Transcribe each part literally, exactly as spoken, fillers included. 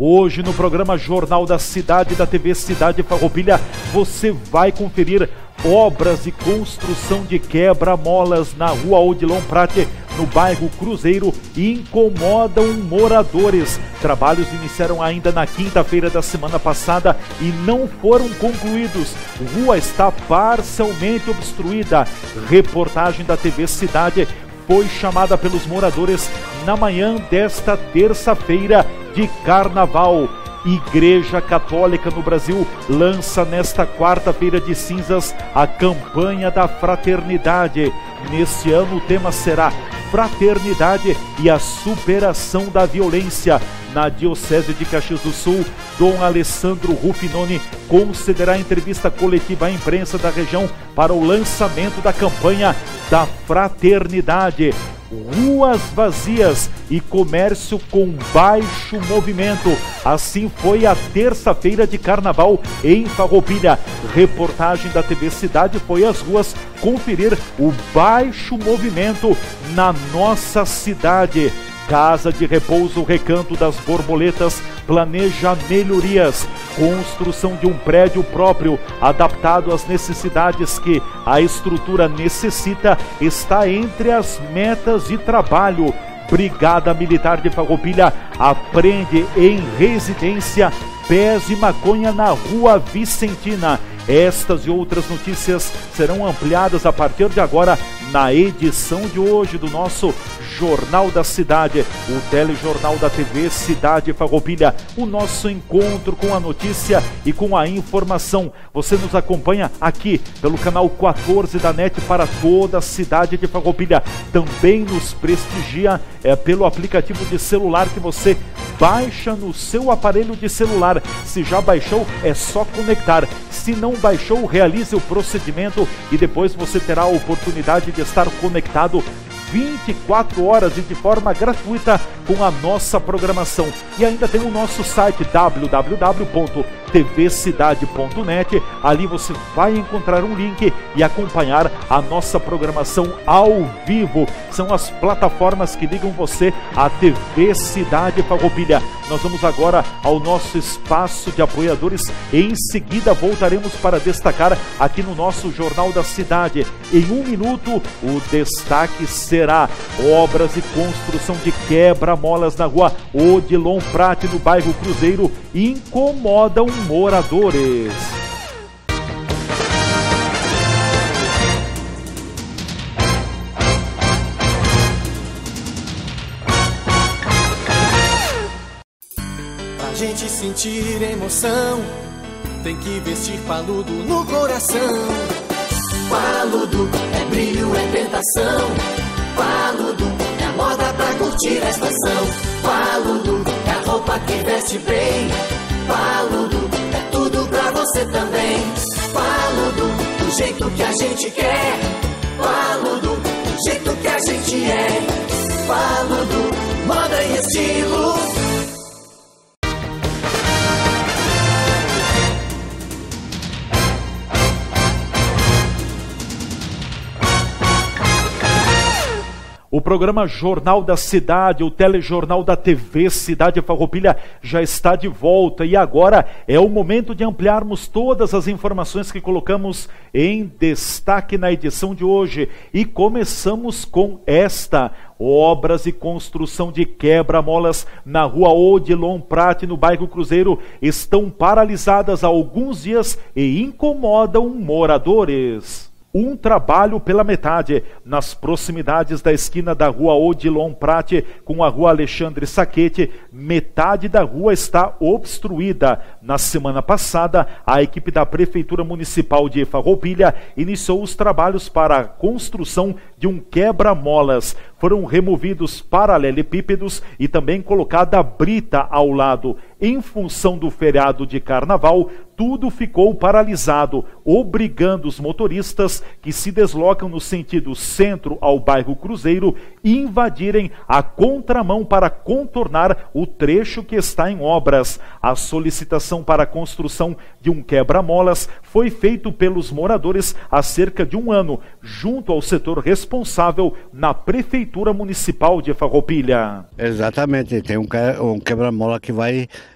Hoje no programa Jornal da Cidade da T V Cidade Farroupilha, você vai conferir obras e construção de quebra-molas na rua Odilon Prate, no bairro Cruzeiro, incomodam moradores. Trabalhos iniciaram ainda na quinta-feira da semana passada e não foram concluídos. Rua está parcialmente obstruída. Reportagem da T V Cidade foi chamada pelos moradores na manhã desta terça-feira de Carnaval. Igreja Católica no Brasil lança nesta quarta-feira de cinzas a campanha da fraternidade. Neste ano o tema será Fraternidade e a superação da violência. Na Diocese de Caxias do Sul, Dom Alessandro Rufinoni concederá entrevista coletiva à imprensa da região para o lançamento da campanha da fraternidade. Ruas vazias e comércio com baixo movimento. Assim foi a terça-feira de Carnaval em Farroupilha. Reportagem da T V Cidade foi às ruas conferir o baixo movimento na nossa cidade. Casa de Repouso Recanto das Borboletas planeja melhorias. Construção de um prédio próprio, adaptado às necessidades que a estrutura necessita, está entre as metas de trabalho. Brigada Militar de Farroupilha apreende em residência pés de maconha na Rua Vicentina. Estas e outras notícias serão ampliadas a partir de agora na edição de hoje do nosso Jornal da Cidade, o telejornal da T V Cidade Farroupilha, o nosso encontro com a notícia e com a informação. Você nos acompanha aqui pelo canal quatorze da NET para toda a cidade de Farroupilha. Também nos prestigia é, pelo aplicativo de celular que você baixa no seu aparelho de celular. Se já baixou, é só conectar. Se não baixou, realize o procedimento e depois você terá a oportunidade de estar conectado vinte e quatro horas e de forma gratuita com a nossa programação. E ainda tem o nosso site w w w ponto t v cidade ponto net. Ali você vai encontrar um link e acompanhar a nossa programação ao vivo. São as plataformas que ligam você à T V Cidade Farroupilha. Nós vamos agora ao nosso espaço de apoiadores. Em seguida voltaremos para destacar aqui no nosso Jornal da Cidade. Em um minuto o destaque será obras e construção de quebra-molas na rua Odilon Prate, no bairro Cruzeiro, incomodam moradores. Pra gente sentir emoção, tem que vestir paludo no coração. Paludo é brilho, é tentação. Paludo é a moda pra curtir a estação. Paludo é a roupa que veste bem. Paludo é tudo pra você também. Paludo, do jeito que a gente quer. Paludo, do jeito que a gente é. Paludo, moda e estilo. O programa Jornal da Cidade, o telejornal da T V Cidade Farroupilha já está de volta e agora é o momento de ampliarmos todas as informações que colocamos em destaque na edição de hoje. E começamos com esta: obras e construção de quebra-molas na rua Odilon Prate, no bairro Cruzeiro, estão paralisadas há alguns dias e incomodam moradores. Um trabalho pela metade, nas proximidades da esquina da rua Odilon Prate com a rua Alexandre Saquete, metade da rua está obstruída. Na semana passada, a equipe da Prefeitura Municipal de Farroupilha iniciou os trabalhos para a construção de um quebra-molas. Foram removidos paralelepípedos e também colocada brita ao lado. Em função do feriado de Carnaval, tudo ficou paralisado, obrigando os motoristas que se deslocam no sentido centro ao bairro Cruzeiro invadirem a contramão para contornar o trecho que está em obras. A solicitação para a construção de um quebra-molas foi feita pelos moradores há cerca de um ano, junto ao setor responsável na Prefeitura Municipal de Farroupilha. Exatamente, tem um quebra-mola que vai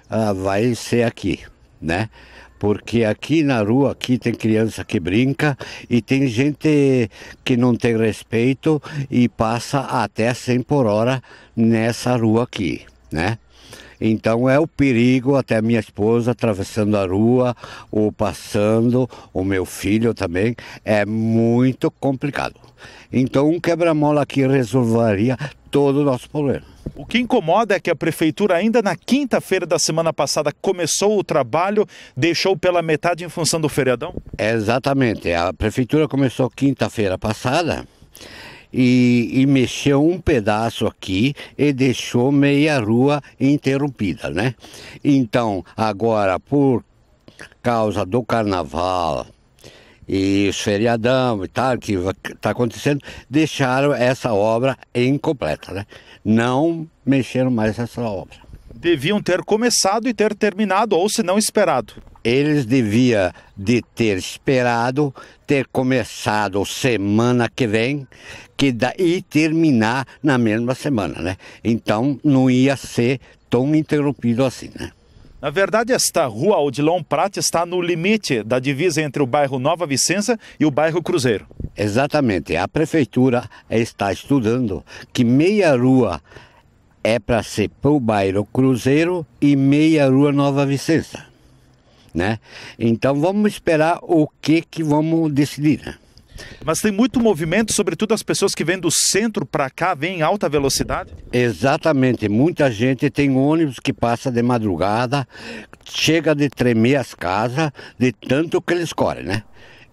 ah, vai ser aqui, né? Porque aqui na rua, aqui tem criança que brinca e tem gente que não tem respeito e passa até cem por hora nessa rua aqui, né? Então é o perigo, até a minha esposa atravessando a rua ou passando, o meu filho também, é muito complicado. Então um quebra-mola aqui resolveria todo o nosso problema. O que incomoda é que a prefeitura ainda na quinta-feira da semana passada começou o trabalho, deixou pela metade em função do feriadão? Exatamente, a prefeitura começou quinta-feira passada. E, e mexeu um pedaço aqui e deixou meia rua interrompida, né? Então, agora, por causa do carnaval e os feriadão e tal, que está acontecendo, deixaram essa obra incompleta, né? Não mexeram mais essa obra. Deviam ter começado e ter terminado, ou se não esperado. Eles deviam de ter esperado, ter começado semana que vem, que daí terminar na mesma semana, né? Então não ia ser tão interrompido assim, né? Na verdade, esta rua Odilon Prat está no limite da divisa entre o bairro Nova Vicença e o bairro Cruzeiro. Exatamente. A prefeitura está estudando que meia rua é para ser para o bairro Cruzeiro e meia rua Nova Vicença, né? Então vamos esperar o que que vamos decidir, né? Mas tem muito movimento, sobretudo as pessoas que vêm do centro para cá, vêm em alta velocidade? Exatamente, muita gente, tem ônibus que passa de madrugada, chega de tremer as casas, de tanto que eles correm, né?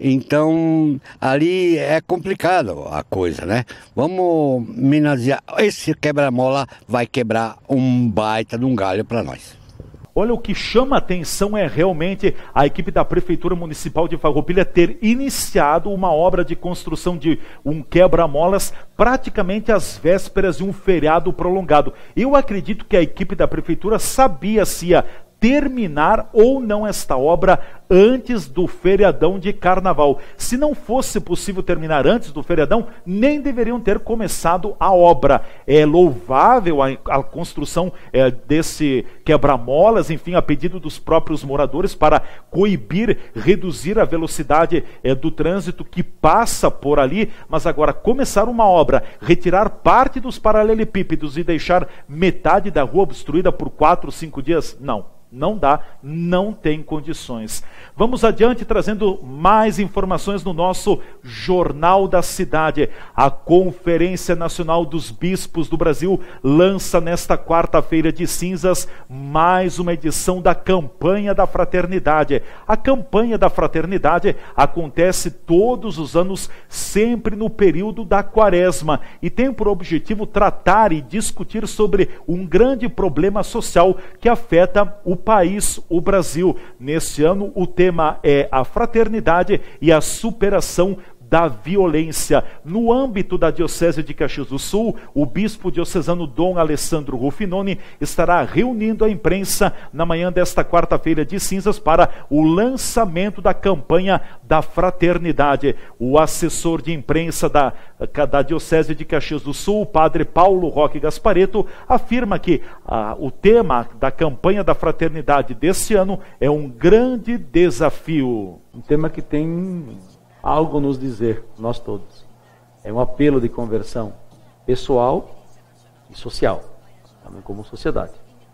Então, ali é complicado a coisa, né? Vamos menagear, esse quebra-mola vai quebrar um baita de um galho para nós. Olha, o que chama a atenção é realmente a equipe da Prefeitura Municipal de Farroupilha ter iniciado uma obra de construção de um quebra-molas praticamente às vésperas de um feriado prolongado. Eu acredito que a equipe da Prefeitura sabia se ia terminar ou não esta obra antes do feriadão de carnaval. Se não fosse possível terminar antes do feriadão, nem deveriam ter começado a obra. É louvável a, a construção é, desse quebra-molas, enfim, a pedido dos próprios moradores para coibir, reduzir a velocidade é, do trânsito que passa por ali, mas agora começar uma obra, retirar parte dos paralelepípedos e deixar metade da rua obstruída por quatro, cinco dias, não. Não dá, não tem condições. Vamos adiante trazendo mais informações no nosso Jornal da Cidade. A Conferência Nacional dos Bispos do Brasil lança nesta quarta-feira de cinzas mais uma edição da Campanha da Fraternidade. A Campanha da Fraternidade acontece todos os anos, sempre no período da Quaresma, e tem por objetivo tratar e discutir sobre um grande problema social que afeta o país, o Brasil. Neste ano, o tema é a fraternidade e a superação da violência. No âmbito da Diocese de Caxias do Sul, o bispo diocesano Dom Alessandro Ruffinoni estará reunindo a imprensa na manhã desta quarta-feira de cinzas para o lançamento da campanha da fraternidade. O assessor de imprensa da, da Diocese de Caxias do Sul, o padre Paulo Roque Gasparetto, afirma que ah, o tema da campanha da fraternidade deste ano é um grande desafio. Um tema que tem algo nos dizer, nós todos. É um apelo de conversão pessoal e social, também como sociedade.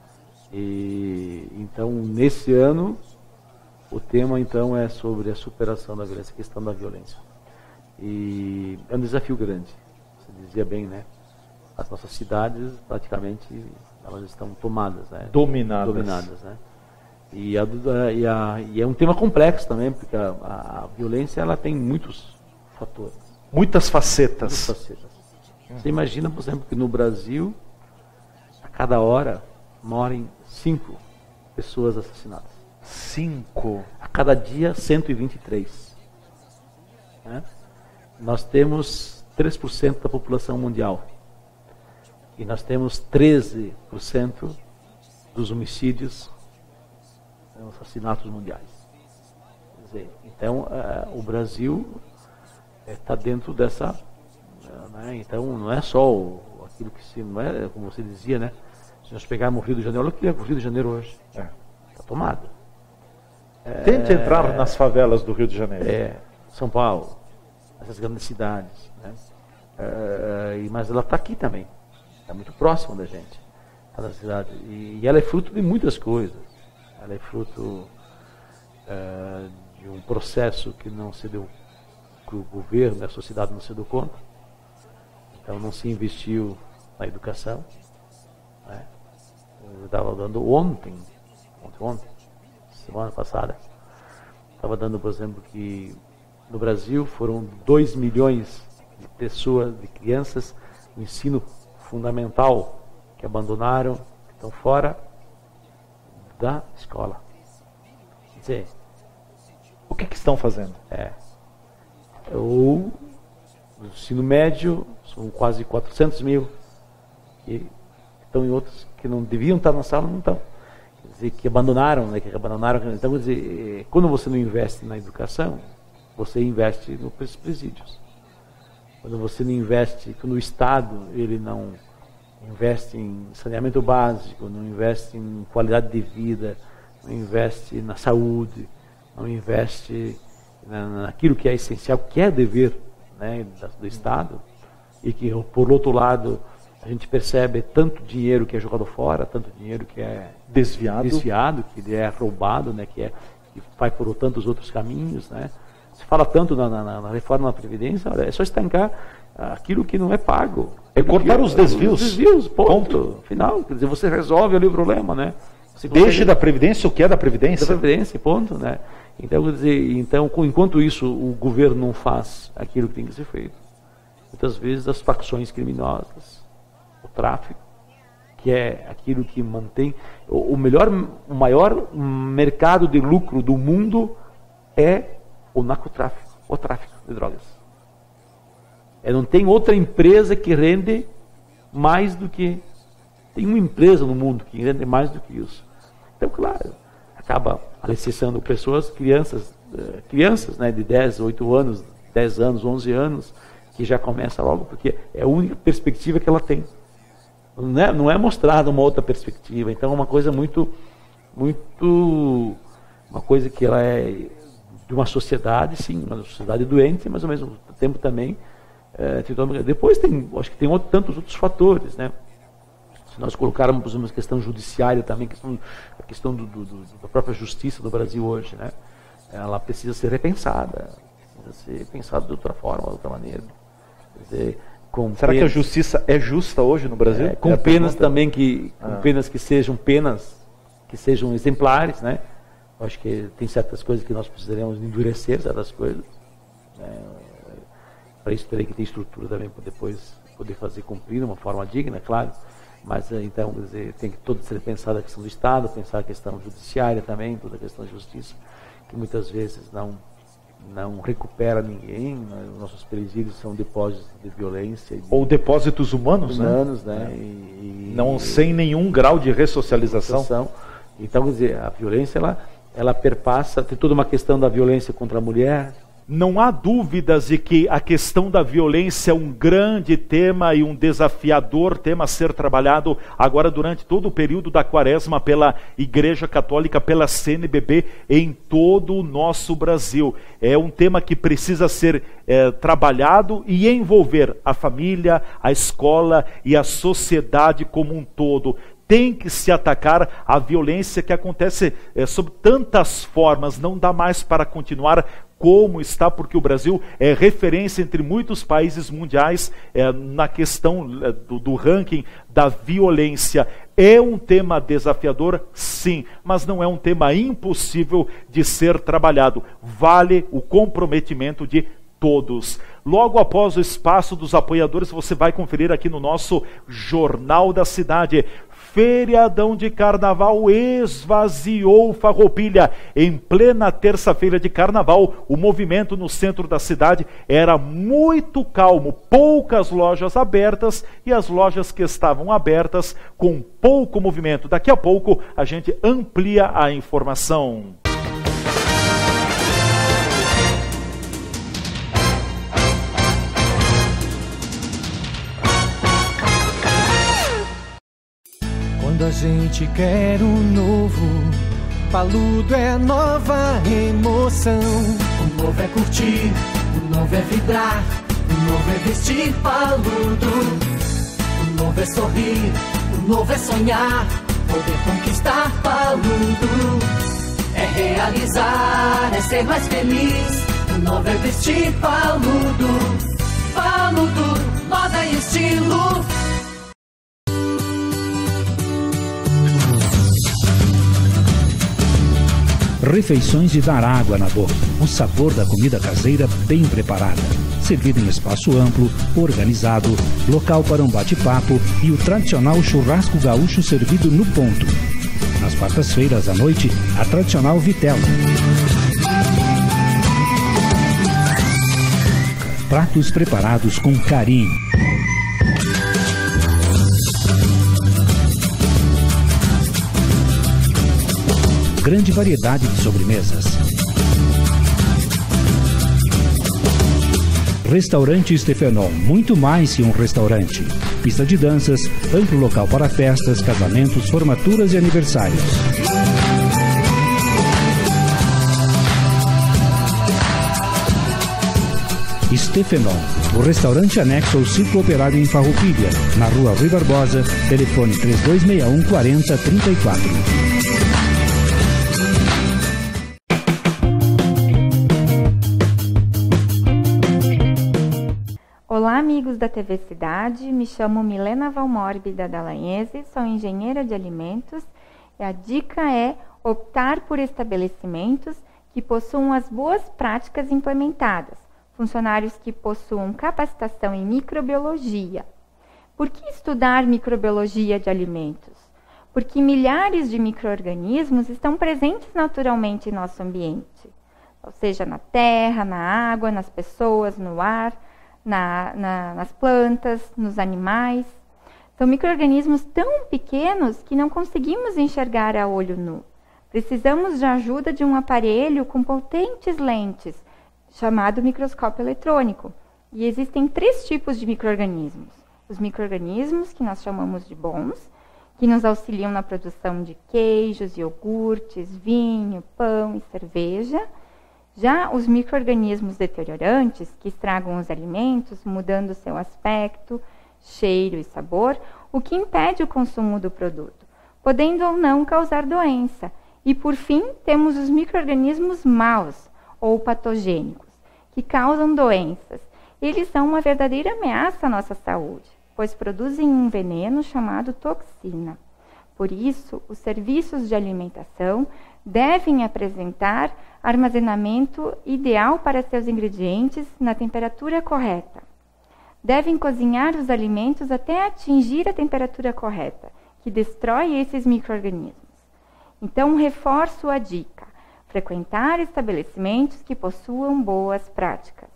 E então, nesse ano, o tema então é sobre a superação da violência, a questão da violência. E é um desafio grande, você dizia bem, né? As nossas cidades, praticamente, elas estão tomadas, né? Dominadas. Dominadas, né? E, a, e, a, e é um tema complexo também, porque a, a violência ela tem muitos fatores. Muitas facetas. Muitas facetas. Hum. Você imagina, por exemplo, que no Brasil, a cada hora, morrem cinco pessoas assassinadas. Cinco? A cada dia, cento e vinte e três. Né? Nós temos três por cento da população mundial. E nós temos treze por cento dos homicídios, assassinatos mundiais. Quer dizer, então, uh, o Brasil está uh, dentro dessa... Uh, né? Então, não é só o, aquilo que se... Não é, como você dizia, né? Se nós pegarmos o Rio de Janeiro, olha o que é o Rio de Janeiro hoje. É. Está tomado. Tente é, entrar nas favelas do Rio de Janeiro. É, São Paulo, essas grandes cidades. Né? É, mas ela está aqui também. Está muito próxima da gente. Tá na cidade. E, e ela é fruto de muitas coisas. Ela é fruto é, de um processo que não se deu, que o governo, a sociedade não se deu conta. Então não se investiu na educação. Né? Eu estava dando ontem, ontem, ontem, semana passada, estava dando, por exemplo, que no Brasil foram dois milhões de pessoas, de crianças no ensino fundamental que abandonaram, que estão fora da escola. Quer dizer, o que, que estão fazendo? É, o ensino médio são quase quatrocentos mil e estão em outros que não deviam estar na sala, não estão. Quer dizer, que abandonaram, né, que abandonaram. Então, quer dizer, quando você não investe na educação, você investe nos presídios. Quando você não investe, quando o Estado ele não investe em saneamento básico, não investe em qualidade de vida, não investe na saúde, não investe na, naquilo que é essencial, que é dever, né, do Estado, e que, por outro lado, a gente percebe tanto dinheiro que é jogado fora, tanto dinheiro que é desviado, desviado que é roubado, né, que, é, que vai por tantos outros caminhos, né? Se fala tanto na, na, na reforma da Previdência, olha, é só estancar aquilo que não é pago. É cortar os desvios. Os desvios, ponto. ponto. Final. Quer dizer, você resolve ali o problema, né? Você Deixe consegue... da Previdência o que é da Previdência. Da Previdência, ponto, né? Então, quer dizer, então, enquanto isso o governo não faz aquilo que tem que ser feito, muitas vezes as facções criminosas, o tráfico, que é aquilo que mantém... O, melhor, o maior mercado de lucro do mundo é o narcotráfico, o tráfico de drogas. É, não tem outra empresa que rende mais do que... Tem uma empresa no mundo que rende mais do que isso. Então, claro, acaba aliciando pessoas, crianças, crianças né, de dez, oito anos, dez anos, onze anos, que já começa logo, porque é a única perspectiva que ela tem. Não é, não é mostrada uma outra perspectiva. Então, é uma coisa muito... muito uma coisa que ela é... de uma sociedade, sim, uma sociedade doente, mas ao mesmo tempo também é, depois tem, acho que tem outro, tantos outros fatores, né? Se nós colocarmos, por exemplo, a questão judiciária também, questão, a questão do, do, do, da própria justiça do Brasil hoje, né? Ela precisa ser repensada, precisa ser pensada de outra forma, de outra maneira. Quer dizer, com Será penas, que a justiça é justa hoje no Brasil? É, com é penas também que, com ah. penas que sejam penas que sejam exemplares, né? Acho que tem certas coisas que nós precisaremos endurecer, certas coisas. Né? Para isso teria que ter estrutura também para depois poder fazer cumprir de uma forma digna, claro. Mas então, quer dizer, tem que todo ser pensado a questão do Estado, pensar a questão judiciária também, toda a questão da justiça, que muitas vezes não, não recupera ninguém. Né? Nossos presídios são depósitos de violência. De Ou depósitos humanos, humanos né? né? É. E, não e, sem nenhum grau de ressocialização. Então, quer dizer, a violência, ela, ela perpassa, tem toda uma questão da violência contra a mulher. Não há dúvidas de que a questão da violência é um grande tema e um desafiador tema a ser trabalhado agora durante todo o período da Quaresma pela Igreja Católica, pela C N B B em todo o nosso Brasil. É um tema que precisa ser é, trabalhado e envolver a família, a escola e a sociedade como um todo. Tem que se atacar a violência que acontece é, sob tantas formas, não dá mais para continuar como está, porque o Brasil é referência entre muitos países mundiais é, na questão é, do, do ranking da violência. É um tema desafiador, sim, mas não é um tema impossível de ser trabalhado. Vale o comprometimento de todos. Logo após o espaço dos apoiadores, você vai conferir aqui no nosso Jornal da Cidade. Feriadão de Carnaval esvaziou Farroupilha. Em plena terça-feira de Carnaval, o movimento no centro da cidade era muito calmo. Poucas lojas abertas e as lojas que estavam abertas com pouco movimento. Daqui a pouco a gente amplia a informação. Quando gente quer um novo. Paludo é nova emoção. O novo é curtir, o novo é vibrar, o novo é vestir paludo. O novo é sorrir, o novo é sonhar, poder conquistar paludo. É realizar, é ser mais feliz. O novo é vestir paludo. Paludo, moda e estilo. Refeições de dar água na boca. O sabor da comida caseira bem preparada. Servida em espaço amplo, organizado, local para um bate-papo e o tradicional churrasco gaúcho servido no ponto. Nas quartas-feiras à noite, a tradicional vitela. Pratos preparados com carinho. Grande variedade de sobremesas. Restaurante Stefenol, muito mais que um restaurante. Pista de danças, amplo local para festas, casamentos, formaturas e aniversários. Stefenol, o restaurante anexo ao Círculo Operário em Farroupilha, na rua Rui Barbosa, telefone três dois seis um, quatro zero três quatro. Olá, amigos da T V Cidade, me chamo Milena Valmorbi da Dallagnese, sou engenheira de alimentos e a dica é optar por estabelecimentos que possuam as boas práticas implementadas, funcionários que possuam capacitação em microbiologia. Por que estudar microbiologia de alimentos? Porque milhares de micro-organismos estão presentes naturalmente em nosso ambiente, ou seja, na terra, na água, nas pessoas, no ar, Na, na, nas plantas, nos animais. São micro-organismos tão pequenos que não conseguimos enxergar a olho nu. Precisamos de ajuda de um aparelho com potentes lentes, chamado microscópio eletrônico. E existem três tipos de micro-organismos. Os micro-organismos que nós chamamos de bons, que nos auxiliam na produção de queijos, iogurtes, vinho, pão e cerveja. Já os micro-organismos deteriorantes, que estragam os alimentos, mudando seu aspecto, cheiro e sabor, o que impede o consumo do produto, podendo ou não causar doença. E, por fim, temos os micro-organismos maus, ou patogênicos, que causam doenças. Eles são uma verdadeira ameaça à nossa saúde, pois produzem um veneno chamado toxina. Por isso, os serviços de alimentação devem apresentar armazenamento ideal para seus ingredientes na temperatura correta. Devem cozinhar os alimentos até atingir a temperatura correta, que destrói esses micro-organismos. Então, reforço a dica: frequentar estabelecimentos que possuam boas práticas.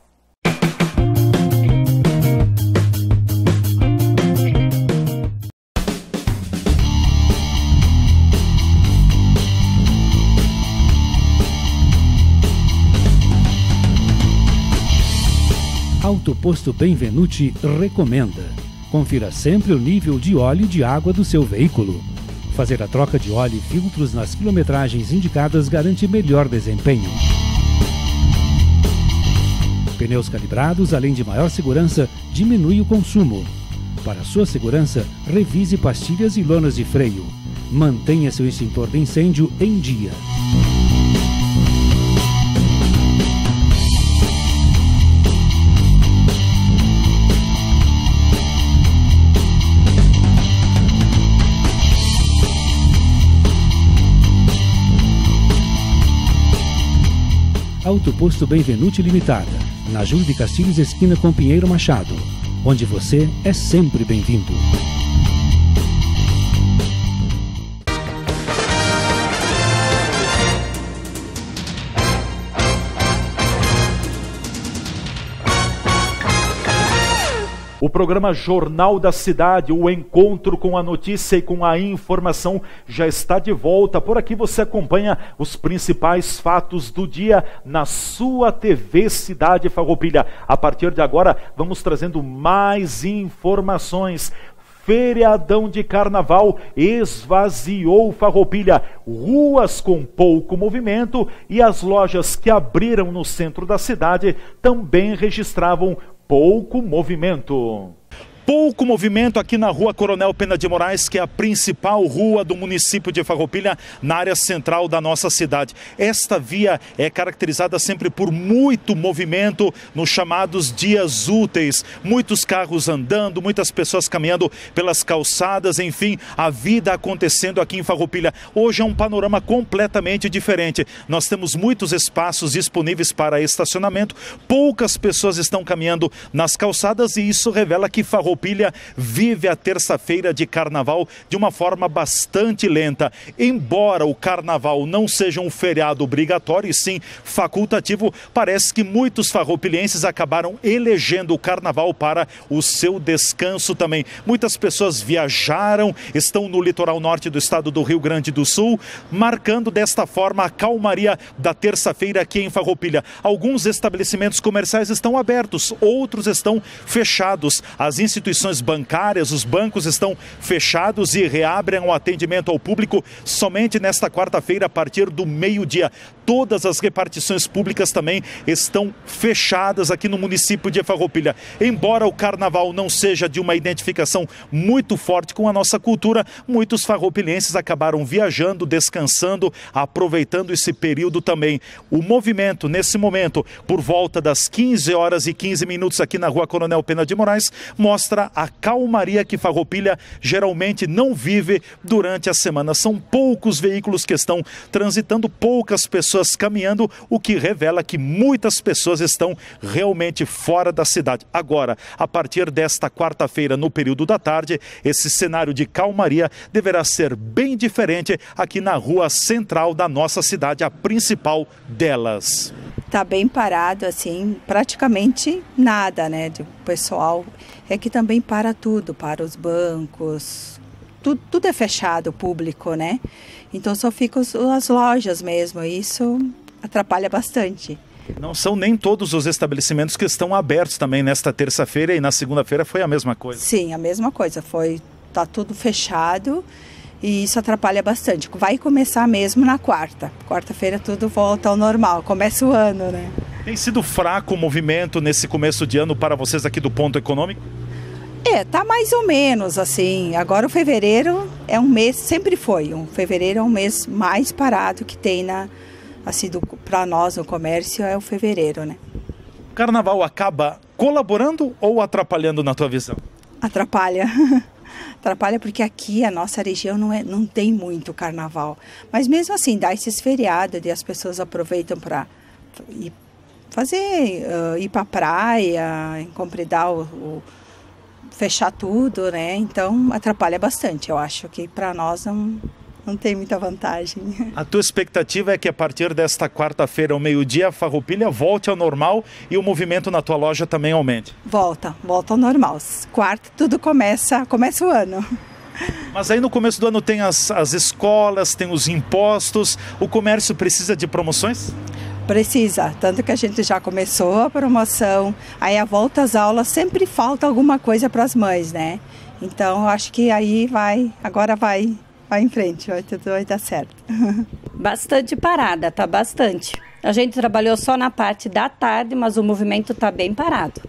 Autoposto Benvenuti recomenda. Confira sempre o nível de óleo e de água do seu veículo. Fazer a troca de óleo e filtros nas quilometragens indicadas garante melhor desempenho. Pneus calibrados, além de maior segurança, diminui o consumo. Para sua segurança, revise pastilhas e lonas de freio. Mantenha seu extintor de incêndio em dia. Autoposto Benvenuti Limitada, na Júlio de Castilhos, esquina com Pinheiro Machado, onde você é sempre bem-vindo. O programa Jornal da Cidade, o encontro com a notícia e com a informação já está de volta. Por aqui você acompanha os principais fatos do dia na sua T V Cidade Farroupilha. A partir de agora, vamos trazendo mais informações. feriadão de carnaval esvaziou Farroupilha, ruas com pouco movimento e as lojas que abriram no centro da cidade também registravam pouco movimento. Pouco movimento aqui na rua Coronel Pena de Moraes, que é a principal rua do município de Farroupilha, na área central da nossa cidade. Esta via é caracterizada sempre por muito movimento nos chamados dias úteis. Muitos carros andando, muitas pessoas caminhando pelas calçadas, enfim, a vida acontecendo aqui em Farroupilha. Hoje é um panorama completamente diferente. Nós temos muitos espaços disponíveis para estacionamento, poucas pessoas estão caminhando nas calçadas e isso revela que Farroupilha Farroupilha vive a terça-feira de carnaval de uma forma bastante lenta. Embora o carnaval não seja um feriado obrigatório e sim facultativo, parece que muitos farroupilhenses acabaram elegendo o carnaval para o seu descanso também. Muitas pessoas viajaram, estão no litoral norte do estado do Rio Grande do Sul, marcando desta forma a calmaria da terça-feira aqui em Farroupilha. Alguns estabelecimentos comerciais estão abertos, outros estão fechados. As instituições bancárias, os bancos estão fechados e reabrem o atendimento ao público somente nesta quarta-feira a partir do meio-dia. Todas as repartições públicas também estão fechadas aqui no município de Farroupilha. Embora o carnaval não seja de uma identificação muito forte com a nossa cultura, muitos farroupilhenses acabaram viajando, descansando, aproveitando esse período também. O movimento, nesse momento, por volta das quinze horas e quinze minutos aqui na rua Coronel Pena de Moraes, mostra a calmaria que Farroupilha geralmente não vive durante a semana. São poucos veículos que estão transitando, poucas pessoas caminhando, o que revela que muitas pessoas estão realmente fora da cidade. Agora, a partir desta quarta-feira, no período da tarde, esse cenário de calmaria deverá ser bem diferente aqui na rua central da nossa cidade, a principal delas. Tá bem parado, assim, praticamente nada, né, do pessoal. É que também para tudo, para os bancos, tudo, tudo é fechado, público, né? Então só ficam as lojas mesmo, e isso atrapalha bastante. Não são nem todos os estabelecimentos que estão abertos também nesta terça-feira e na segunda-feira foi a mesma coisa? Sim, a mesma coisa, foi, tá tudo fechado e isso atrapalha bastante. Vai começar mesmo na quarta, quarta-feira tudo volta ao normal, começa o ano, né? Tem sido fraco o movimento nesse começo de ano para vocês aqui do Ponto Econômico? É, tá mais ou menos assim. Agora o fevereiro é um mês, sempre foi. Um fevereiro é um mês mais parado que tem na, assim, para nós no comércio é o fevereiro, né? O carnaval acaba colaborando ou atrapalhando na tua visão? Atrapalha. Atrapalha porque aqui a nossa região não, é, não tem muito carnaval. Mas mesmo assim, dá esses feriados e as pessoas aproveitam para ir fazer, uh, ir para a praia, compridar o, o fechar tudo, né? Então atrapalha bastante. Eu acho que para nós não, não tem muita vantagem. A tua expectativa é que a partir desta quarta-feira ao meio-dia a Farroupilha volte ao normal e o movimento na tua loja também aumente? Volta, volta ao normal. Quarta tudo começa, começa o ano. Mas aí no começo do ano tem as, as escolas, tem os impostos, o comércio precisa de promoções? Precisa, tanto que a gente já começou a promoção, aí a volta às aulas sempre falta alguma coisa para as mães, né? Então eu acho que aí vai, agora vai, vai em frente, vai tudo vai dar certo. Bastante parada, tá bastante. A gente trabalhou só na parte da tarde, mas o movimento tá bem parado.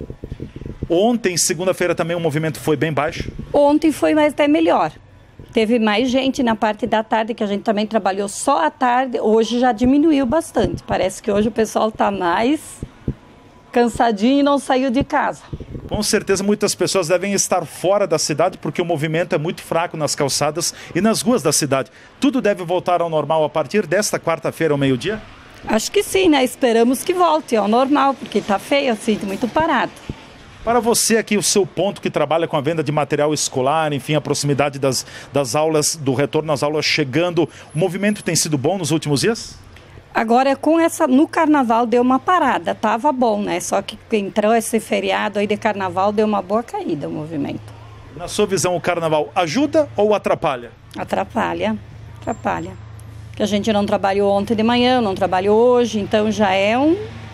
Ontem, segunda-feira, também o movimento foi bem baixo? Ontem foi mais até melhor. Teve mais gente na parte da tarde, que a gente também trabalhou só à tarde. Hoje já diminuiu bastante. Parece que hoje o pessoal está mais cansadinho e não saiu de casa. Com certeza muitas pessoas devem estar fora da cidade porque o movimento é muito fraco nas calçadas e nas ruas da cidade. Tudo deve voltar ao normal a partir desta quarta-feira ao meio-dia? Acho que sim, né? Esperamos que volte ao normal, porque está feio assim, muito parado. Para você aqui, o seu ponto que trabalha com a venda de material escolar, enfim, a proximidade das, das aulas, do retorno às aulas chegando, o movimento tem sido bom nos últimos dias? Agora, com essa, no carnaval deu uma parada, tava bom, né? Só que entrou esse feriado aí de carnaval, deu uma boa caída o movimento. Na sua visão, o carnaval ajuda ou atrapalha? Atrapalha, atrapalha. Porque a gente não trabalhou ontem de manhã, não trabalhou hoje, então já é um,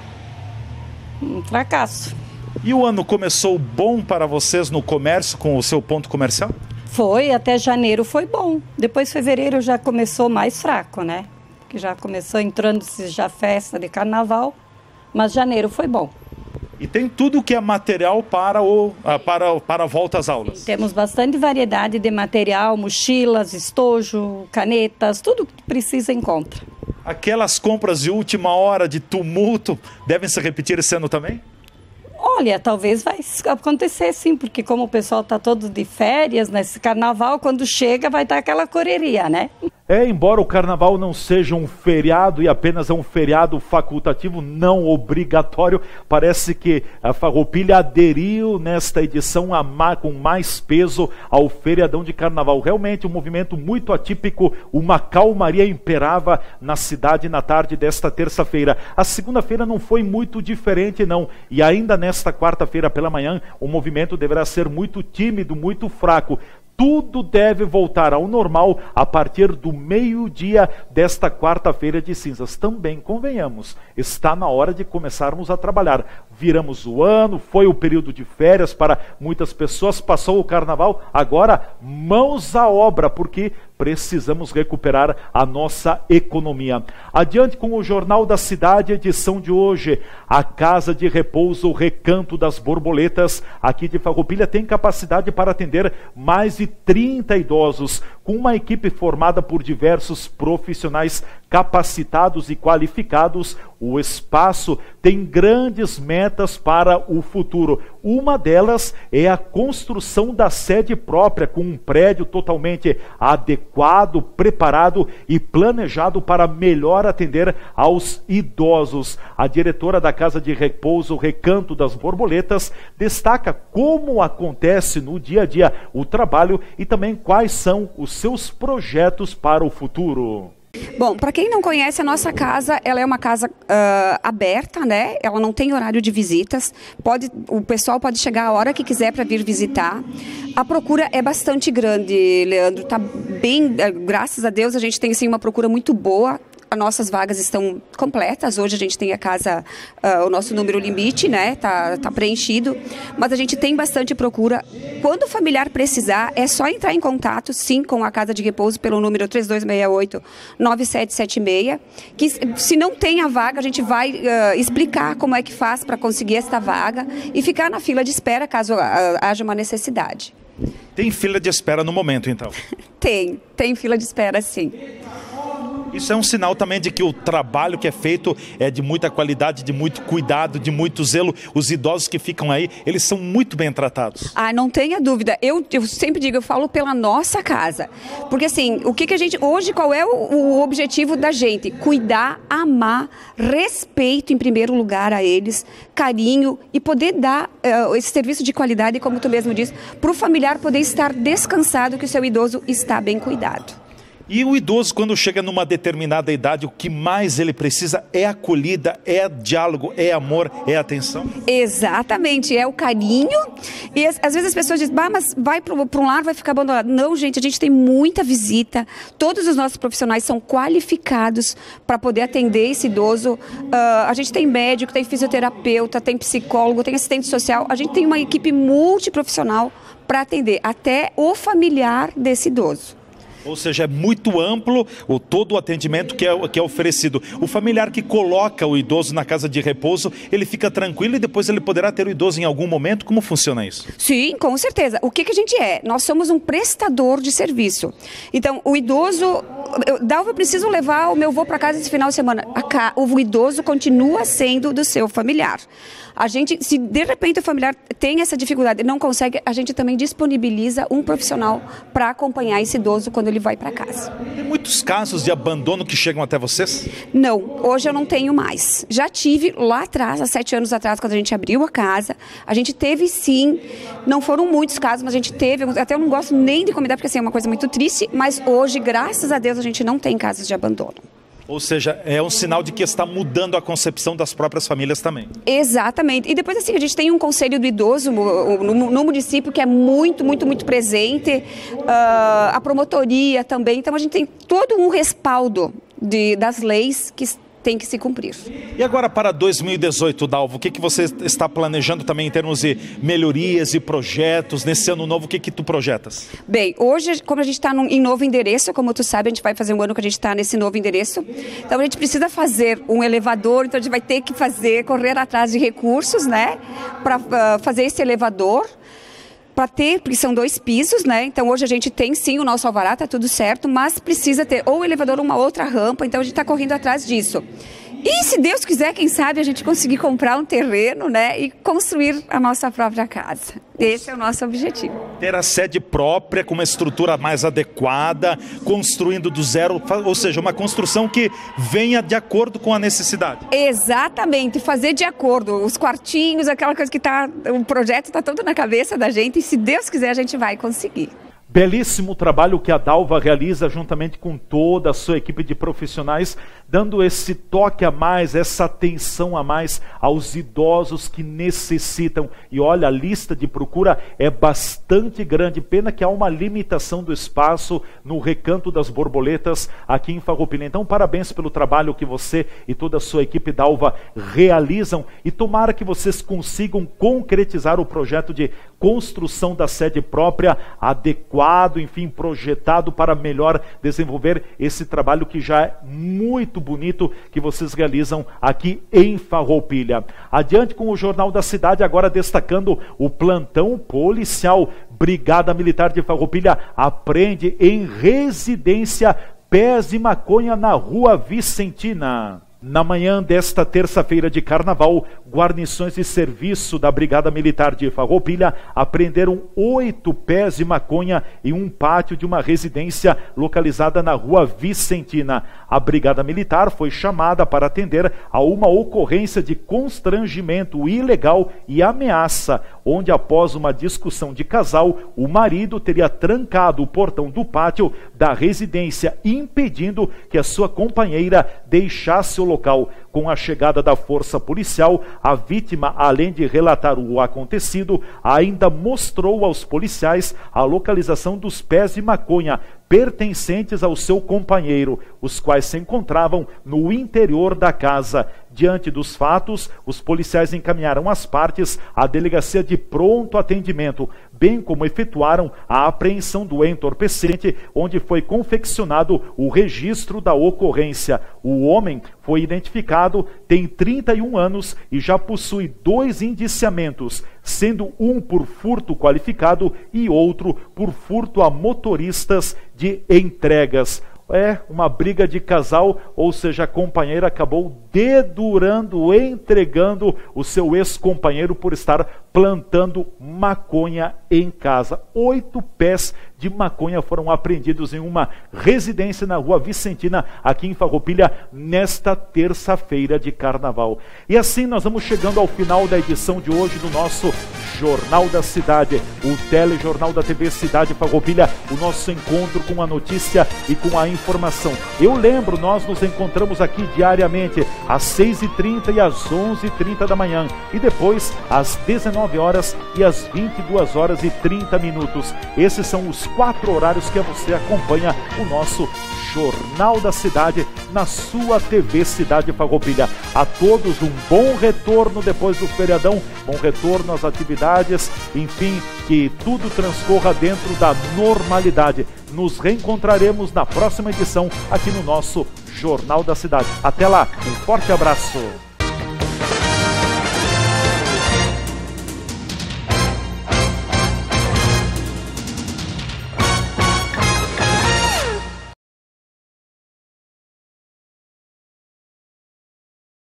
um fracasso. E o ano começou bom para vocês no comércio, com o seu ponto comercial? Foi, até janeiro foi bom. Depois fevereiro já começou mais fraco, né? Que já começou entrando já festa de carnaval, mas janeiro foi bom. E tem tudo que é material para, o, para, para a volta às aulas? Sim, temos bastante variedade de material, mochilas, estojo, canetas, tudo que precisa encontra. Aquelas compras de última hora, de tumulto, devem se repetir esse ano também? Olha, talvez vai acontecer sim, porque como o pessoal está todo de férias nesse carnaval, quando chega vai estar aquela correria, né? É, embora o carnaval não seja um feriado e apenas é um feriado facultativo, não obrigatório, parece que a Farroupilha aderiu nesta edição a má, com mais peso ao feriadão de carnaval. Realmente um movimento muito atípico, uma calmaria imperava na cidade na tarde desta terça-feira. A segunda-feira não foi muito diferente não, e ainda nesta quarta-feira pela manhã o movimento deverá ser muito tímido, muito fraco. Tudo deve voltar ao normal a partir do meio-dia desta quarta-feira de cinzas. Também, convenhamos, está na hora de começarmos a trabalhar. Viramos o ano, foi o período de férias para muitas pessoas, passou o carnaval, agora mãos à obra, porque precisamos recuperar a nossa economia. Adiante com o Jornal da Cidade, edição de hoje. A Casa de Repouso Recanto das Borboletas, aqui de Farroupilha, tem capacidade para atender mais de trinta idosos, com uma equipe formada por diversos profissionais capacitados e qualificados. O espaço tem grandes metas para o futuro. Uma delas é a construção da sede própria, com um prédio totalmente adequado, preparado e planejado para melhor atender aos idosos. A diretora da Casa de Repouso Recanto das Borboletas destaca como acontece no dia a dia o trabalho e também quais são os seus projetos para o futuro. Bom, para quem não conhece, a nossa casa, ela é uma casa uh, aberta, né? Ela não tem horário de visitas. Pode, o pessoal pode chegar a hora que quiser para vir visitar. A procura é bastante grande, Leandro. Tá bem, graças a Deus, a gente tem sim uma procura muito boa. As nossas vagas estão completas. Hoje a gente tem a casa, uh, o nosso número limite, né? Tá, tá preenchido. Mas a gente tem bastante procura. Quando o familiar precisar, é só entrar em contato, sim, com a Casa de Repouso pelo número três dois seis oito, nove sete sete seis. Que se não tem a vaga, a gente vai uh, explicar como é que faz para conseguir esta vaga e ficar na fila de espera caso uh, haja uma necessidade. Tem fila de espera no momento, então? Tem, tem fila de espera, sim. Isso é um sinal também de que o trabalho que é feito é de muita qualidade, de muito cuidado, de muito zelo. Os idosos que ficam aí, eles são muito bem tratados. Ah, não tenha dúvida. Eu, eu sempre digo, eu falo pela nossa casa. Porque assim, o que, que a gente... Hoje, qual é o, o objetivo da gente? Cuidar, amar, respeito em primeiro lugar a eles, carinho e poder dar uh, esse serviço de qualidade, como tu mesmo disse, para o familiar poder estar descansado que o seu idoso está bem cuidado. E o idoso, quando chega numa determinada idade, o que mais ele precisa é acolhida, é diálogo, é amor, é atenção? Exatamente, é o carinho. E às vezes as pessoas dizem, bah, mas vai para um lar, vai ficar abandonado. Não, gente, a gente tem muita visita. Todos os nossos profissionais são qualificados para poder atender esse idoso. Uh, a gente tem médico, tem fisioterapeuta, tem psicólogo, tem assistente social. A gente tem uma equipe multiprofissional para atender até o familiar desse idoso. Ou seja, é muito amplo o, todo o atendimento que é, que é oferecido. O familiar que coloca o idoso na casa de repouso, ele fica tranquilo e depois ele poderá ter o idoso em algum momento? Como funciona isso? Sim, com certeza. O que, que a gente é? Nós somos um prestador de serviço. Então, o idoso... Dalva, eu preciso levar o meu avô para casa esse final de semana. O idoso continua sendo do seu familiar. A gente, se de repente o familiar tem essa dificuldade e não consegue, a gente também disponibiliza um profissional para acompanhar esse idoso quando ele vai para casa. Tem muitos casos de abandono que chegam até vocês? Não, hoje eu não tenho mais. Já tive lá atrás, há sete anos atrás, quando a gente abriu a casa, a gente teve sim, não foram muitos casos, mas a gente teve, até eu não gosto nem de comentar porque assim, é uma coisa muito triste, mas hoje, graças a Deus, a gente não tem casos de abandono. Ou seja, é um sinal de que está mudando a concepção das próprias famílias também. Exatamente. E depois assim, a gente tem um conselho do idoso no, no, no município que é muito, muito, muito presente. Uh, a promotoria também. Então a gente tem todo um respaldo de, das leis que tem que se cumprir. E agora para dois mil e dezoito, Dalva, o que, que você está planejando também em termos de melhorias e projetos nesse ano novo? O que que tu projetas? Bem, hoje, como a gente está em novo endereço, como tu sabe, a gente vai fazer um ano que a gente está nesse novo endereço, então a gente precisa fazer um elevador, então a gente vai ter que fazer, correr atrás de recursos, né, para uh, fazer esse elevador, para ter, porque são dois pisos, né? Então hoje a gente tem sim o nosso alvará, tá tudo certo, mas precisa ter ou o elevador ou uma outra rampa, então a gente está correndo atrás disso. E se Deus quiser, quem sabe a gente conseguir comprar um terreno, né, e construir a nossa própria casa. Esse é o nosso objetivo. Ter a sede própria, com uma estrutura mais adequada, construindo do zero, ou seja, uma construção que venha de acordo com a necessidade. Exatamente, fazer de acordo, os quartinhos, aquela coisa que está, o projeto está todo na cabeça da gente, e se Deus quiser a gente vai conseguir. Belíssimo trabalho que a Dalva realiza juntamente com toda a sua equipe de profissionais, dando esse toque a mais, essa atenção a mais aos idosos que necessitam. E olha, a lista de procura é bastante grande, pena que há uma limitação do espaço no Recanto das Borboletas aqui em Farroupilha. Então, parabéns pelo trabalho que você e toda a sua equipe Dalva realizam, e tomara que vocês consigam concretizar o projeto de construção da sede própria adequada, enfim, projetado para melhor desenvolver esse trabalho que já é muito bonito que vocês realizam aqui em Farroupilha. Adiante com o Jornal da Cidade, agora destacando o plantão policial. Brigada Militar de Farroupilha apreende em residência pés de maconha na Rua Vicentina. Na manhã desta terça-feira de carnaval, guarnições de serviço da Brigada Militar de Farroupilha apreenderam oito pés de maconha em um pátio de uma residência localizada na Rua Vicentina. A Brigada Militar foi chamada para atender a uma ocorrência de constrangimento ilegal e ameaça, onde após uma discussão de casal, o marido teria trancado o portão do pátio da residência, impedindo que a sua companheira deixasse o local. Com a chegada da força policial, a vítima, além de relatar o acontecido, ainda mostrou aos policiais a localização dos pés de maconha pertencentes ao seu companheiro, os quais se encontravam no interior da casa. Diante dos fatos, os policiais encaminharam as partes à delegacia de pronto atendimento, bem como efetuaram a apreensão do entorpecente, onde foi confeccionado o registro da ocorrência. O homem foi identificado, tem trinta e um anos e já possui dois indiciamentos, sendo um por furto qualificado e outro por furto a motoristas de entregas. É uma briga de casal, ou seja, a companheira acabou dedurando, entregando o seu ex-companheiro por estar plantando maconha em casa. Oito pés de maconha foram apreendidos em uma residência na Rua Vicentina, aqui em Farroupilha, nesta terça-feira de carnaval. E assim nós vamos chegando ao final da edição de hoje do nosso Jornal da Cidade, o telejornal da T V Cidade Farroupilha, o nosso encontro com a notícia e com a informação. Eu lembro, nós nos encontramos aqui diariamente às seis e trinta e às onze e trinta da manhã, e depois às dezenove horas e às vinte e duas horas e trinta minutos. Esses são os quatro horários que você acompanha o nosso Jornal da Cidade na sua T V Cidade Farroupilha. A todos um bom retorno depois do feriadão, bom retorno às atividades, enfim, que tudo transcorra dentro da normalidade. Nos reencontraremos na próxima edição aqui no nosso Jornal da Cidade. Até lá, um forte abraço.